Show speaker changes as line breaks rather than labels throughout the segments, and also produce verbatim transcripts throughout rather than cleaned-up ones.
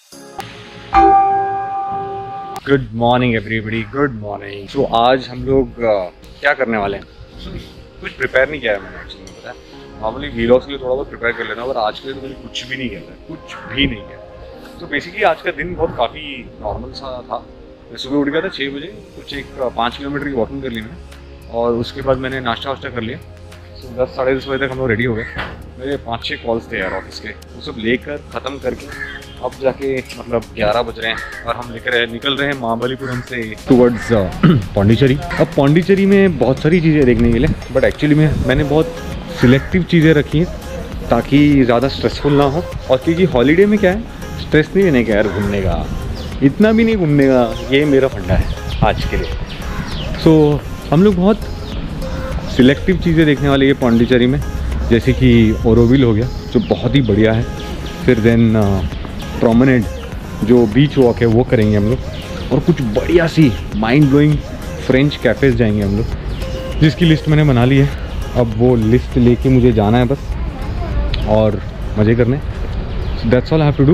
Good morning everybody, good morning. So आज हम लोग uh, क्या करने वाले हैं? so, कुछ प्रिपेयर नहीं किया है मैंने एक्चुअली, में पता है नॉर्मली वीलॉग्स के लिए थोड़ा बहुत प्रिपेयर कर लेना, और आज के लिए तो मैंने कुछ भी नहीं किया था, कुछ भी नहीं किया। तो बेसिकली आज का दिन बहुत काफ़ी नॉर्मल सा था। मैं सुबह उठ गया था छः बजे, कुछ एक पाँच किलोमीटर की वॉकिंग कर ली मैंने, और उसके बाद मैंने नाश्ता वाश्ता कर लिया। सो दस साढ़े दस बजे तक हम लोग रेडी हो गए। मेरे पाँच छः कॉल्स थे यार ऑफिस के, वो सब लेकर ख़त्म करके अब जाके मतलब ग्यारह बज रहे हैं और हम लेकर निकल रहे हैं महाबलीपुरम से टुवर्ड्स पौंडीचेरी। अब पौंडीचेरी में बहुत सारी चीज़ें देखने के लिए, बट एक्चुअली में मैंने बहुत सिलेक्टिव चीज़ें रखी हैं ताकि ज़्यादा स्ट्रेसफुल ना हो। और क्योंकि हॉलीडे में क्या है, स्ट्रेस नहीं लेने का यार, घूमने का इतना भी नहीं घूमने का, ये मेरा फंडा है आज के लिए। सो so, हम लोग बहुत सिलेक्टिव चीज़ें देखने वाले ये पौंडीचेरी में, जैसे कि ओरोविल हो गया जो बहुत ही बढ़िया है, फिर देन प्रोमेनेड जो बीच वॉक है वो करेंगे हम लोग, और कुछ बढ़िया सी माइंड ब्लोइंग फ्रेंच कैफ़ेज़ जाएंगे हम लोग, जिसकी लिस्ट मैंने बना ली है। अब वो लिस्ट लेके मुझे जाना है बस और मज़े करने। That's all I have to do.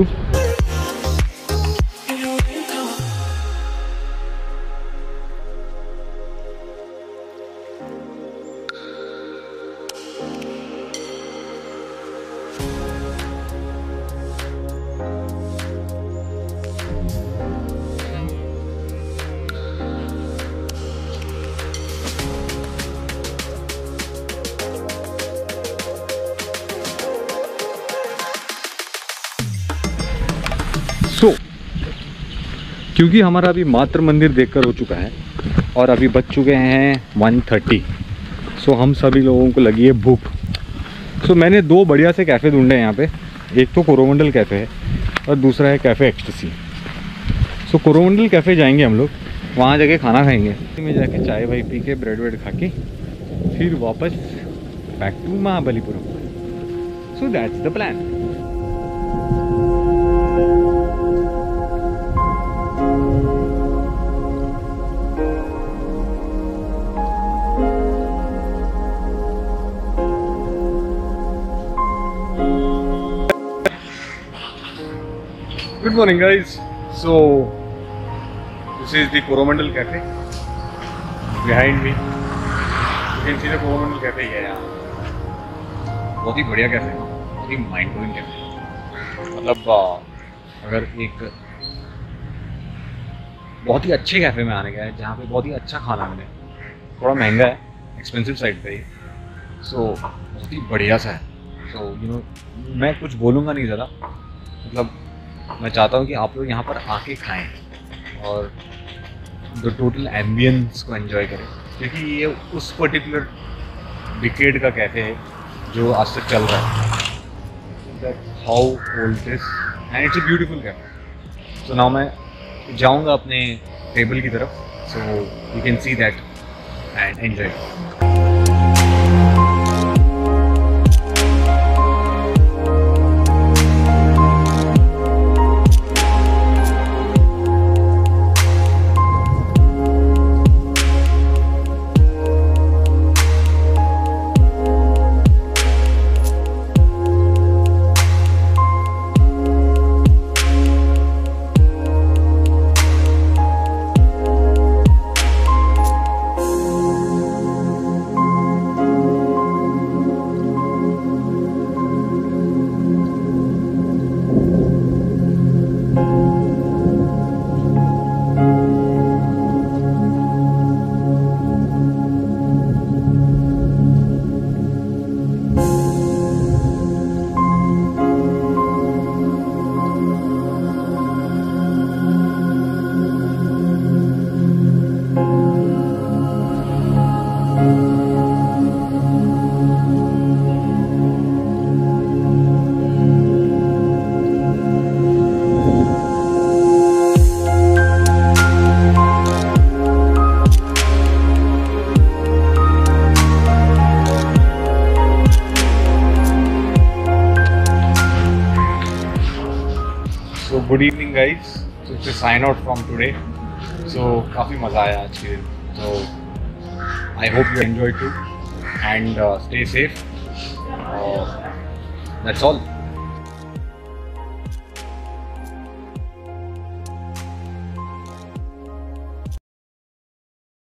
So so, क्योंकि हमारा अभी मातृ मंदिर देखकर हो चुका है और अभी बज चुके हैं वन थर्टी, सो हम सभी लोगों को लगी है भूख। सो so, मैंने दो बढ़िया से कैफ़े ढूंढे हैं यहाँ पे, एक तो कोरोमंडल कैफ़े है और दूसरा है cafe ecstasy. So Coromandel cafe जाएंगे हम लोग, वहाँ जाके खाना खाएंगे, में जाके चाय वाय पी के ब्रेड वेड खा के फिर वापस back to Mahabalipuram. So that's the plan. Good morning guys. So this is the Coromandel Cafe behind me. You can see the Coromandel Cafe है यहाँ। बहुत ही बढ़िया कैफे है, बहुत ही माइंड ब्लोइंग कैफे। मतलब अगर एक बहुत ही अच्छे कैफे में आने का है जहाँ पे बहुत ही अच्छा खाना मिले, थोड़ा महंगा है, एक्सपेंसिव साइड पे ही, सो बहुत ही बढ़िया सा है। सो यू नो मैं कुछ बोलूँगा नहीं ज़्यादा, मतलब मैं चाहता हूँ कि आप लोग यहाँ पर आके खाएं और द टोटल एम्बियंस को एंजॉय करें, क्योंकि ये उस पर्टिकुलर डिकेड का कैफ़े है जो आज तक चल रहा है। How old is and it's a beautiful cafe. So now मैं जाऊँगा अपने टेबल की तरफ, so you can see that and enjoy. Good evening guys. So it's sign out from today. So काफ़ी मज़ा आया आज के दिन, तो I hope you enjoy too and stay safe. That's all.